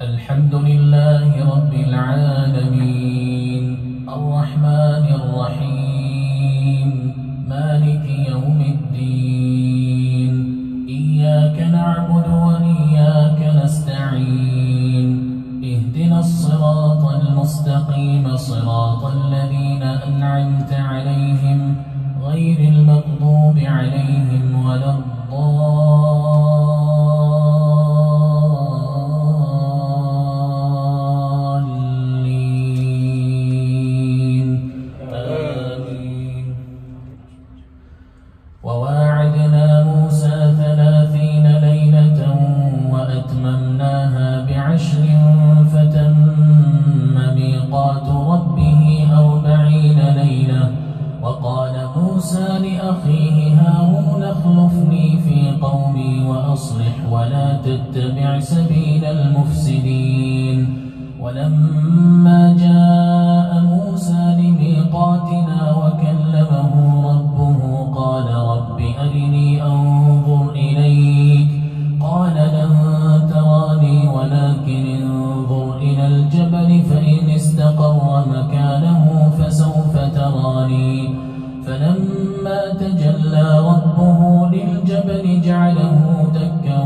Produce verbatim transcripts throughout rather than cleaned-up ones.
الحمد لله رب العالمين الرحمن الرحيم مالك يوم الدين إياك نعبد وإياك نستعين اهدنا الصراط المستقيم صراط الذين أنعمت عليهم غير المغضوب عليهم ولا الضالين آمين. وواعدنا موسى ثلاثين ليلة وأتممناها بعشر فتم ميقات ربه أربعين ليلة. وقال موسى لأخيه هارون اخلفني في قومي وأصلح ولا تتبع سبيل المفسدين. ولما جاء موسى لميقاتنا وكلمه ربه قال رب أرني أنظر إليك قال لن تراني ولكن انظر إلى الجبل فإن استقر مكانه فسوف تراني. فلما تجلى ربه للجبل جعله دكا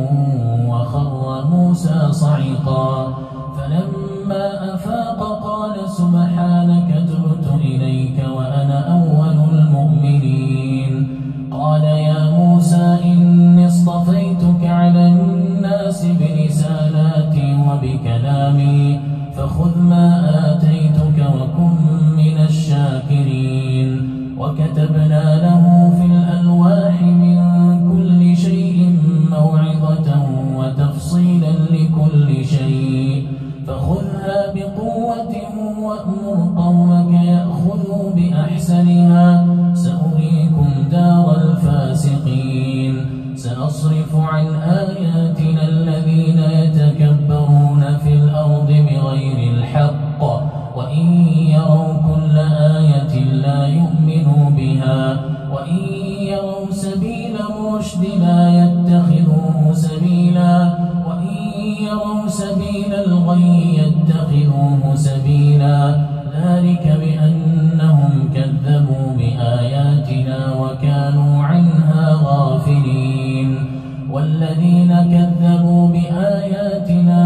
وخر موسى صعقا. فلما أفاق قال سبحانك تبت إليك وأنا أول المؤمنين. قال يا موسى إني اصطفيتك على الناس برسالاتي وبكلامي فخذ ما آتيتك وكن من الشاكرين. وكتبنا له في الألواح من كل شيء موعظة وتفصيلا لكل شيء فخذها بقوة وأمر قومك يأخذوا بأحسنها سأريكم دار الفاسقين. سأصرف عن آياتنا الذين يتكبرون في الأرض بغير الحق وإن يروا كل آية لا يؤمنوا بها وإن يروا سبيل الرشد لا يتخذوه سبيلا وإن يروا سبيل الغي يتخذوه سبيلا. ذلك بأنهم كذبوا بآياتنا وكانوا عنها غافلين. والذين كذبوا بآياتنا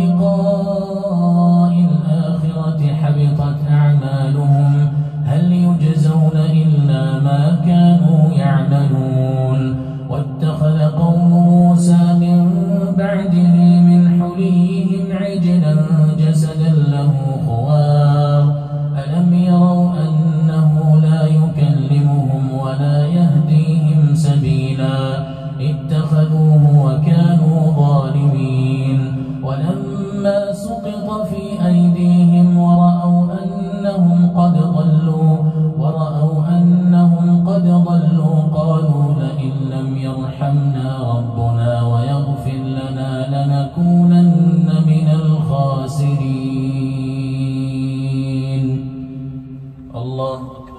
ولقاء الآخرة حبطت أعمالهم هل يجزون إلا ما كانوا يعملون. واتخذ قوم موسى من بعده من حليهم عجلا جسدا له خوار ألم يروا أنه لا يكلمهم ولا يهديهم سبيلا اتخذوه وكانوا ظالمين. ولما سقط في أيديهم ورأوا أنهم قد ضلوا ورأوا أنهم قد ضلوا قالوا لئن لم يرحمنا ربنا ويغفر لنا لنكونن من الخاسرين. الله أكبر.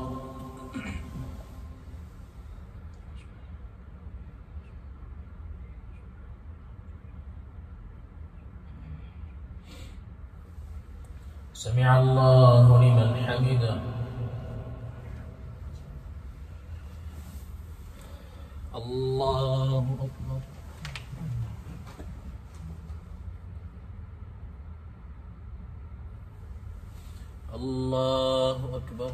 سمع الله لمن حمده. الله أكبر. الله أكبر.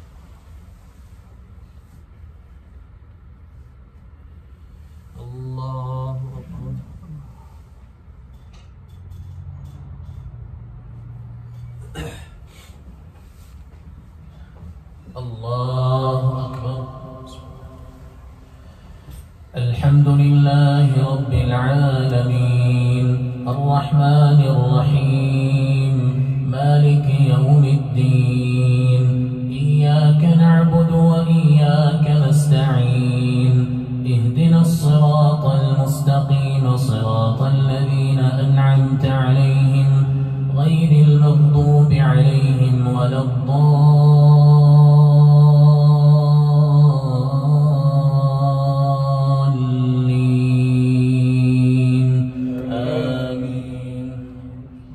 الله أكبر. الله أكبر. الحمد لله رب العالمين الرحمن الرحيم مالك يوم الدين إياك نعبد وإياك نستعين اهدنا الصراط المستقيم صراط الذين أنعمت عليهم غير المغضوب عليهم ولا الضالين آمين.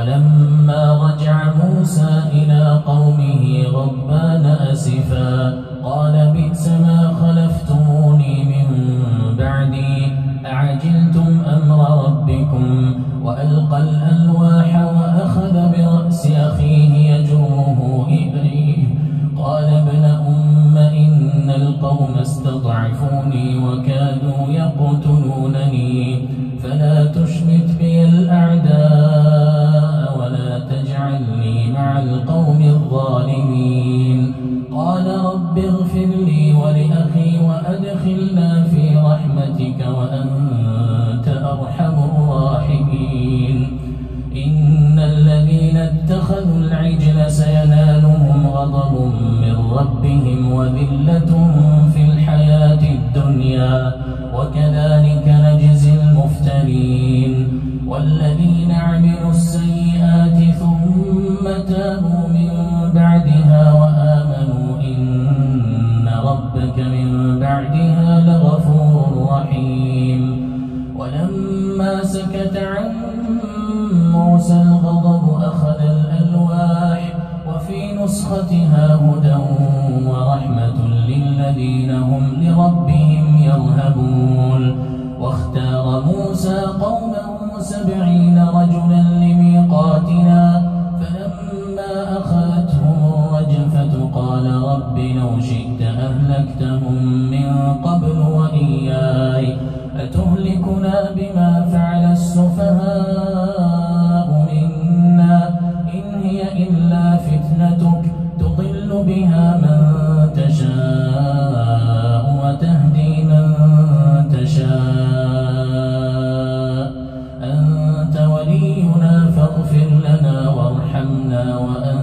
ولما رجع موسى إلى قومه غضبان أسفا قال بئس ما خلفتموني من بعدي أعجلتم أمر ربكم وألقى الألواح وأخذ برأس أخيه يجره إليه قال ابن أم إن القوم استضعفوني وكادوا يقتلونني فلا تشمت بي الأعداء ولا تجعلني مع القوم الظالمين قال رب اغفر لي ولأخي وأدخلنا في رحمتك وأنت أرحم الراحمين إن الذين اتخذوا العجل سينالهم غضب من ربهم وذلة في الحياة الدنيا وكذلك نجزي المفترين والذين عملوا السيئات ثم تابوا من بعدها وآمنوا إن ربك من بعدها لغفور رحيم ولما سكت عن موسى الغضب أخذ الألواح وفي نسختها هدى ورحمة للذين هم لربهم يرهبون واختار موسى قومه سبعين رجلا لميقاتنا فلما أخذتهم الرجفة قال رب لو شئت أهلكتهم من قبل وإياي أتهلكنا بما فعل السفهاء منا إن هي إلا فتنتك تضل بها من تشاء وتهدي من تشاء أنت ولينا فاغفر لنا وارحمنا وأنت